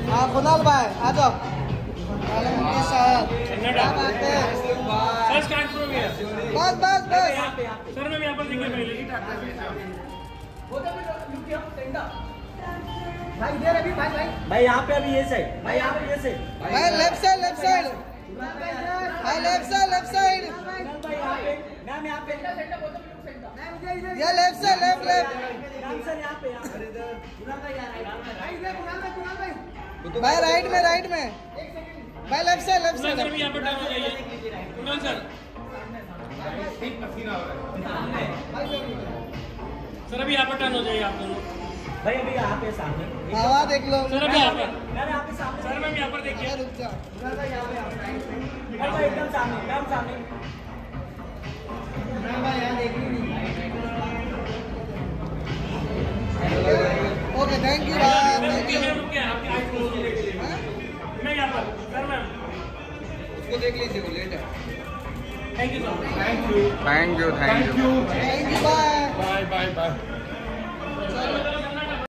हाँ कुणाल भाई आ जाओ। बस बस बस सर मैं यहाँ पर दिखे पहले भाई इधर अभी भाई यहाँ पे अभी ये साइड भाई यहाँ पे ये साइड भाई लेफ्ट साइड भाई लेफ्ट साइड मैम यहाँ पे ये left side left ma'am sir यहाँ पे भाई राइट में भाई लेफ्ट साइड सर भी यहाँ पर टर्न हो जाइए कुणाल सर सर अभी यहाँ पर टर्न हो जाइए आप दोनों भाई अभी यहाँ पे सामने हवा देख लो सर अभी यहाँ पर मैम यहाँ पे सामने सर मैम यहाँ पर देखिए रुक जा मैम एकदम सामने मैम सामने ओके थैंक यू मैं यहाँ पर सर मैम उसको देख लीजिए वो लेट है thank you sir thank you bye bye bye bye